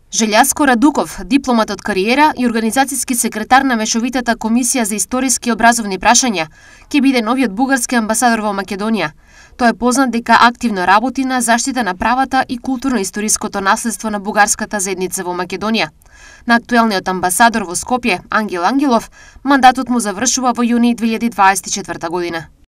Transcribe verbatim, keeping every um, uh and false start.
Желјаско Радуков, дипломат од кариера и организацијски секретар на Мешовитата комисија за историски и образовни прашања, ќе биде новиот бугарски амбасадор во Македонија. Тој е познат дека активно работи на заштита на правата и културно-историското наследство на бугарската заедница во Македонија. На актуелниот амбасадор во Скопје, Ангел Ангелов, мандатот му завршува во јуни две илјади дваесет и четврта година.